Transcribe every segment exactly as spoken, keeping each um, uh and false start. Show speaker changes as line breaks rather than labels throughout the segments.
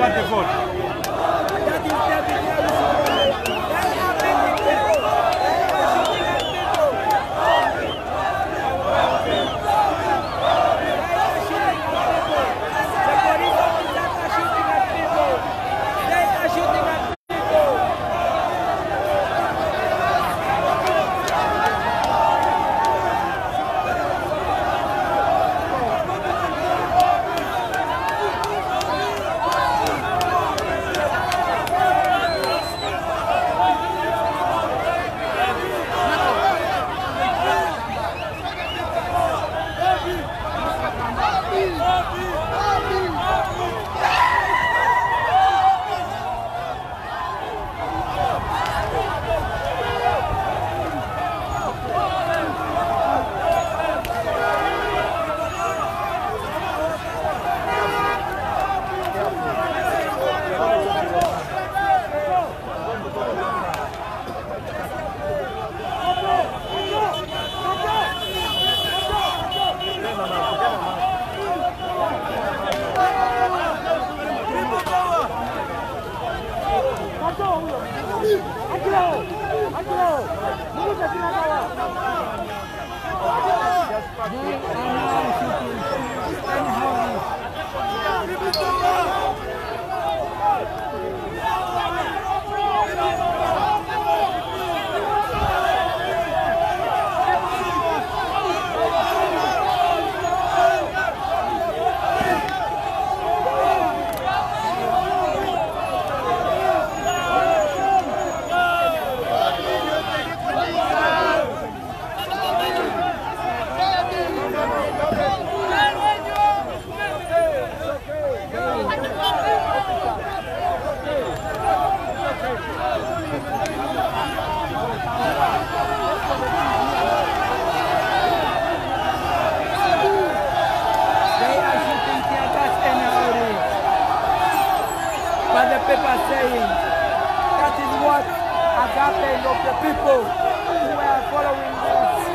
about the vote.
But the paper saying that is what has happened of the people who were following this.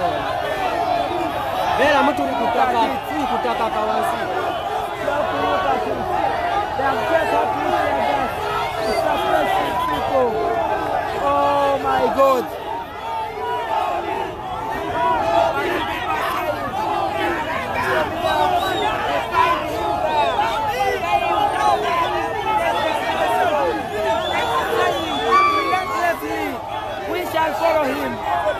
Vera mtu ni kutaka, si kutaka kawazi.
They have just had to say that to suppress these people. Oh my God. We shall follow him.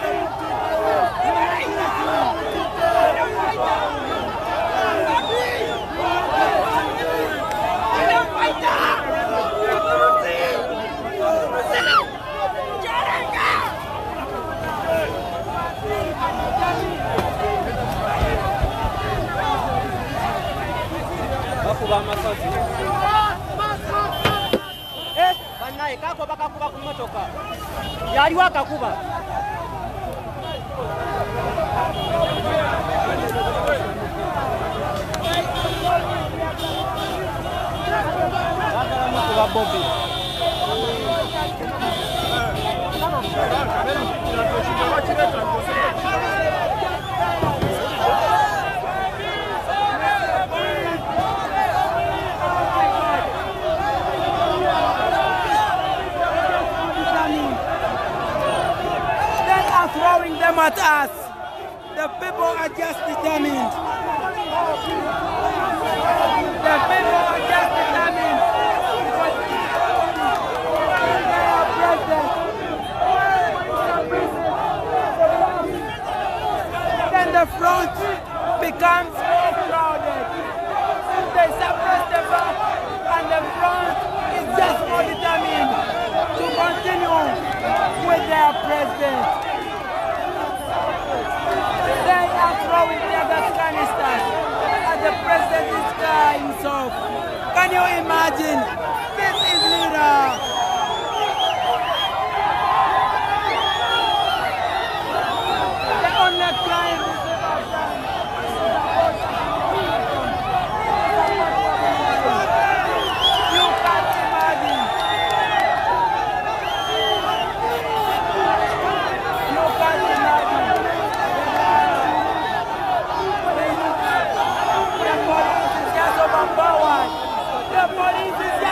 Eh, banaye kako bakakuba kumotoka. Yali wakakuba. Bakala mtu wa Bobby.
Throwing them at us. The people are just determined. The people are just determined. Then the front becomes more crowded. They suppress the back and the front is just more determined to continue with their president. They are throwing their canisters at the president's car himself. Can you imagine? This is Lira. The only crime is you can't imagine. You can't imagine. The police is just overpowered. The police is just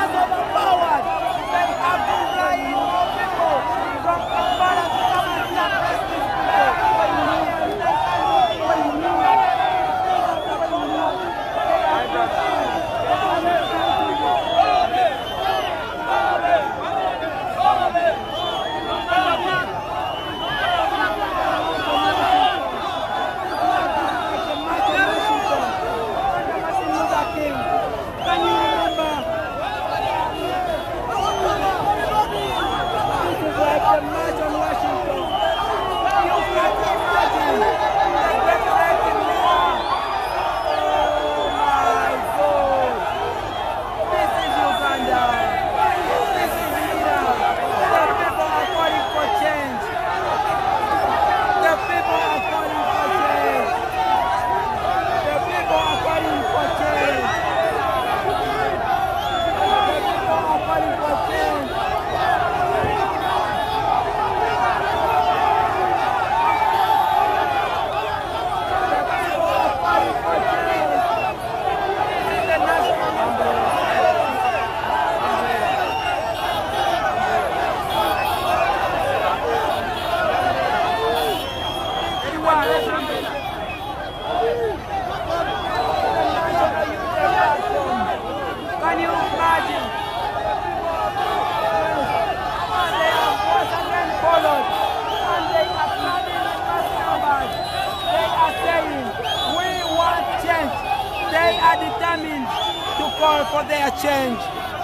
a change.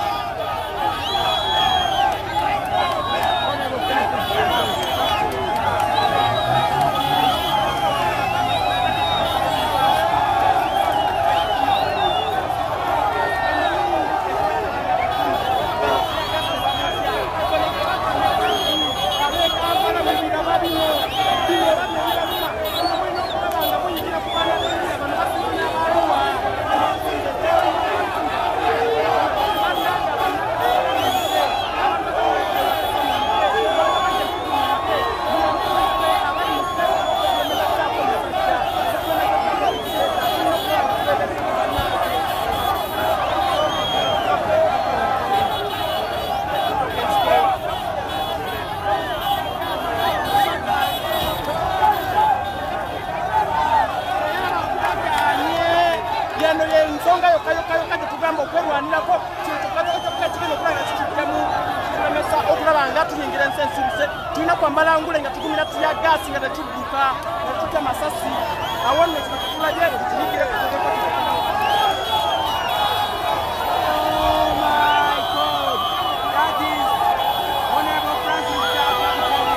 Tuna kwambala ngule nga tukumira tuya gasi nga tuduka nga tuta masasi awonne tunakula jero tunyigire
Oh my God, that is Honorable Francis Jaka.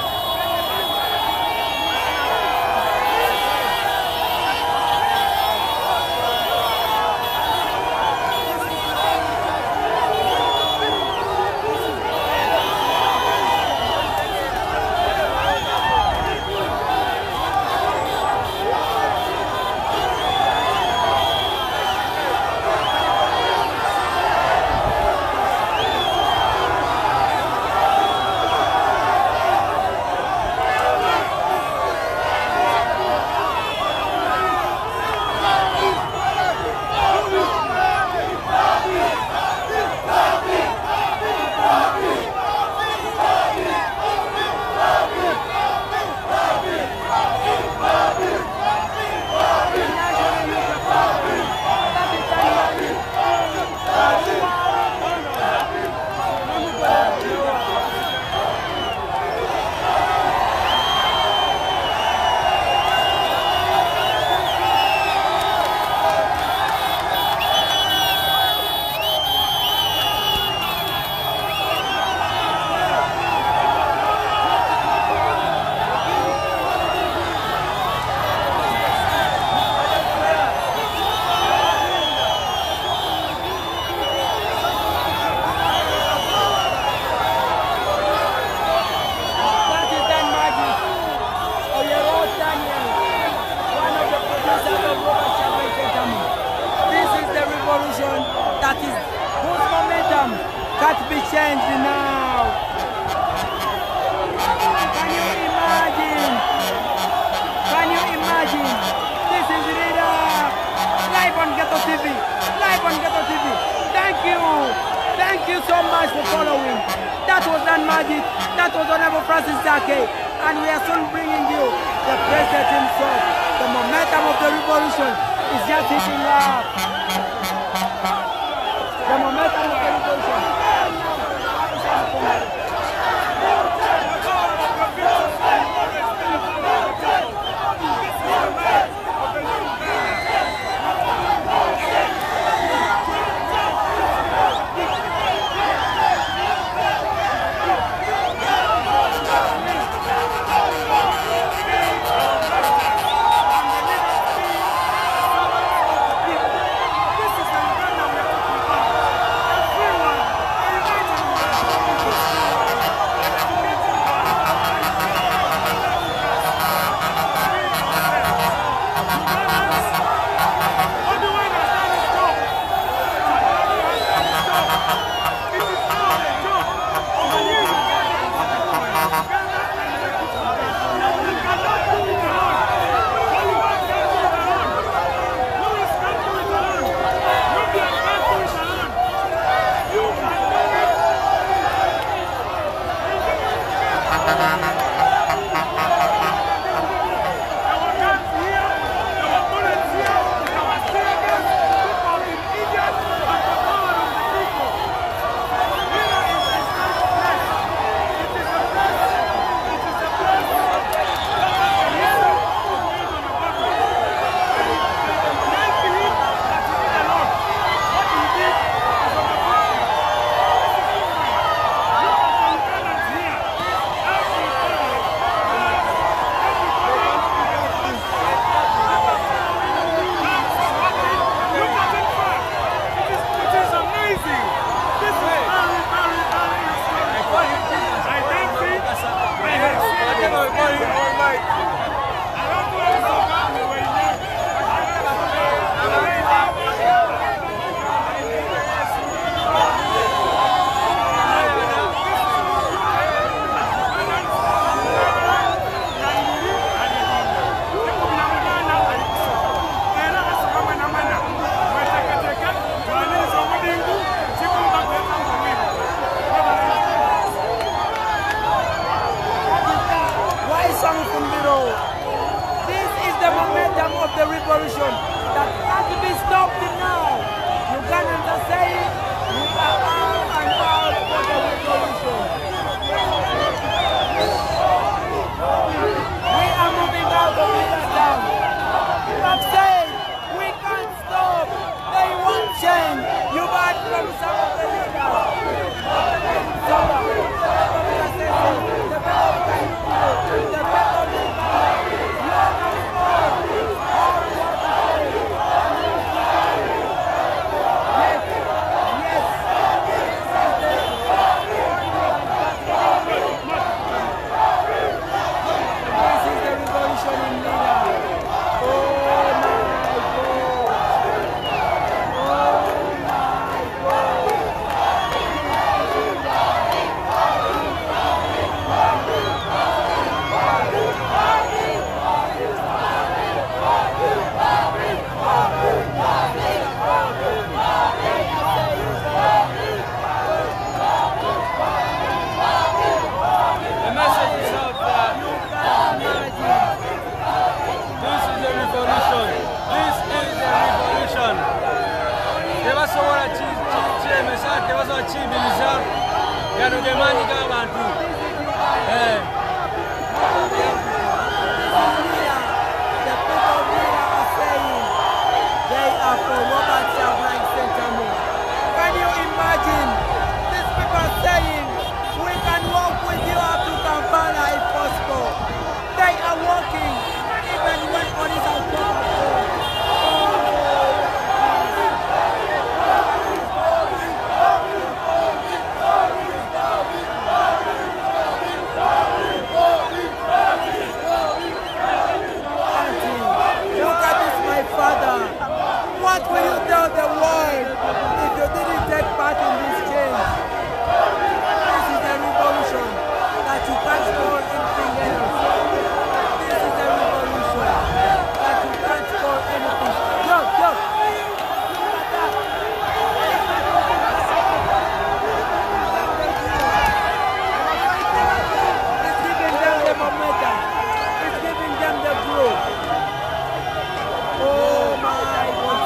That is whose momentum can't be changed now. Can you imagine? Can you imagine? This is Rida live on Ghetto T V. Live on Ghetto T V. Thank you. Thank you so much for following. That was Dan Magic. That was Honorable Francis Jake. And we are soon bringing you the president himself. The momentum of the revolution is just hitting up. The momentum of the revolution.
bakiyimiriza byano gemaanyi g'abantu.
For Robert Sablang Sentamo. Can you imagine these people saying we can walk with you up to Kampala if possible? They are walking even when police are coming. Look at this, my father. What will you tell the world if you didn't take part in this change? This is a revolution that you can't call anything else. This is a revolution that you can't call anything. Yo, yo! It's giving them the momentum. It's giving them the growth. Oh my God.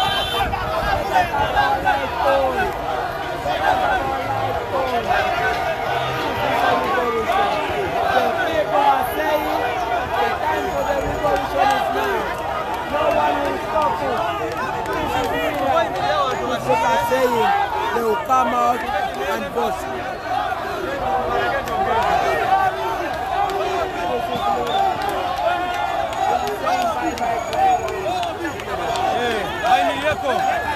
Saying they will come out and vote.
Hey,